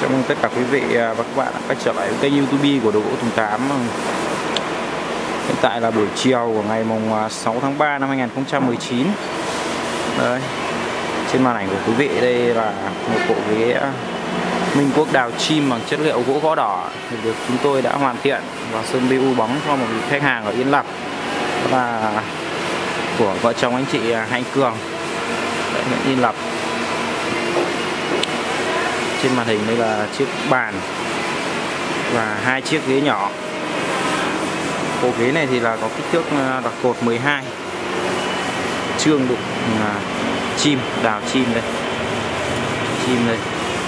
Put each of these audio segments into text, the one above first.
Chào mừng tất cả quý vị và các bạn đã quay trở lại với kênh YouTube của Đồ Gỗ Tùng Tám. Hiện tại là buổi chiều của ngày 6 tháng 3 năm 2019. Đấy, trên màn ảnh của quý vị đây là một bộ ghế Minh Quốc đào chim bằng chất liệu gỗ đỏ được chúng tôi đã hoàn thiện và sơn BU bóng cho một khách hàng ở Yên Lập, đó là của vợ chồng anh chị Anh Cường tại huyện Yên Lập. Trên màn hình đây là chiếc bàn và hai chiếc ghế nhỏ. Bộ ghế này thì là có kích thước là cột 12, chương đựng chim, đào chim đây, chim đây.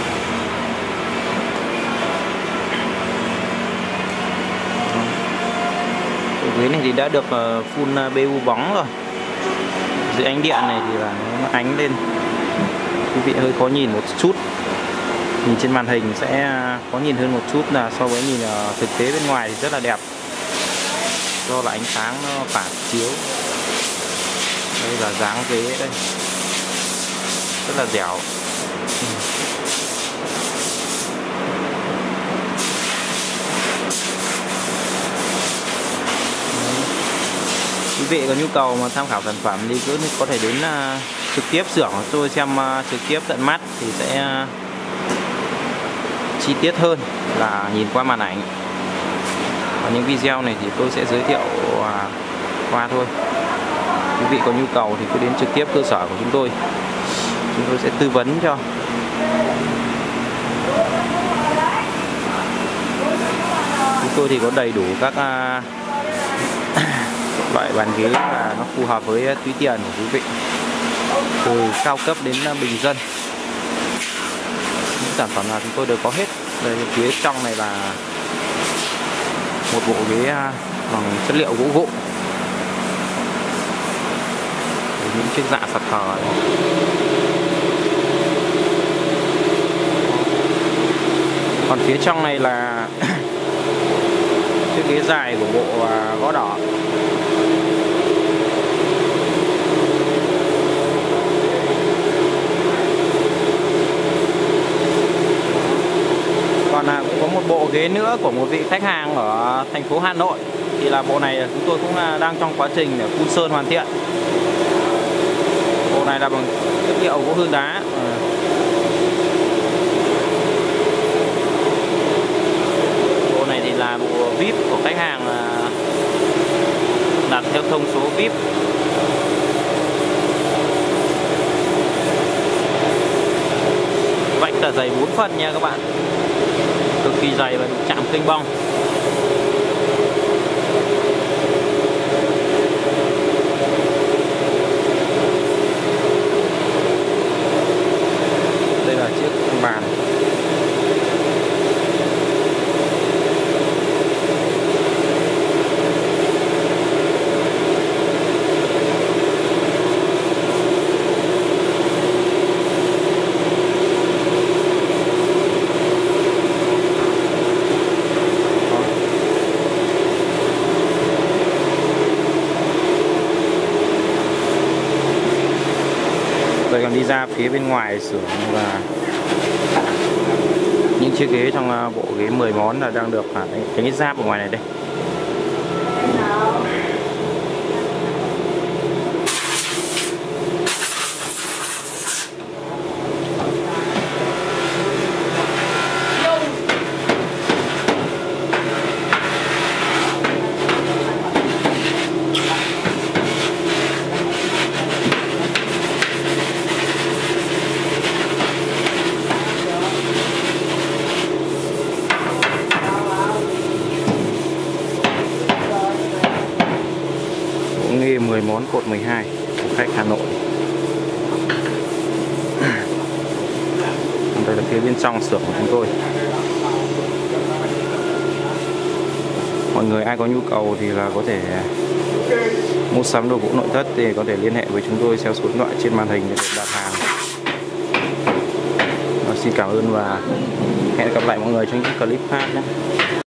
Bộ ghế này thì đã được full BU bóng rồi. Dưới ánh điện này thì là nó ánh lên, quý vị hơi khó nhìn một chút. Nhìn trên màn hình sẽ có nhìn hơn một chút là so với nhìn thực tế bên ngoài thì rất là đẹp, do là ánh sáng nó phản chiếu. Đây là dáng ghế đây, rất là dẻo. Quý vị có nhu cầu mà tham khảo sản phẩm thì cứ có thể đến trực tiếp xưởng của tôi xem trực tiếp tận mắt thì sẽ chi tiết hơn là nhìn qua màn ảnh. Và những video này thì tôi sẽ giới thiệu qua thôi. Quý vị có nhu cầu thì cứ đến trực tiếp cơ sở của chúng tôi sẽ tư vấn cho. Chúng tôi thì có đầy đủ các loại bàn ghế và nó phù hợp với túi tiền của quý vị, từ cao cấp đến bình dân. Những sản phẩm nào chúng tôi đều có hết. Đây, phía trong này là một bộ ghế bằng chất liệu gỗ. Những chiếc dạ sạt thở này. Còn phía trong này là chiếc ghế dài của bộ gỗ đỏ. Còn cũng có một bộ ghế nữa của một vị khách hàng ở thành phố Hà Nội. Thì là bộ này chúng tôi cũng đang trong quá trình để phun sơn hoàn thiện. Bộ này là bằng chất liệu gỗ hương đá. Bộ này thì là bộ VIP của khách hàng, đặt theo thông số VIP. Vách là dày 4 phân nha các bạn, cực kỳ dày và chạm kênh bong. Đây là chiếc bàn. Đây còn đi ra phía bên ngoài xưởng là những chiếc ghế trong bộ ghế 10 món là đang được đánh cái giáp ở ngoài này đây. Nghề 10 món cột 12 của khách Hà Nội. Đây là phía bên trong xưởng của chúng tôi. Mọi người ai có nhu cầu thì là có thể mua sắm đồ gỗ nội thất thì có thể liên hệ với chúng tôi theo số điện thoại trên màn hình để được đặt hàng. Xin cảm ơn và hẹn gặp lại mọi người trong những clip khác nhé.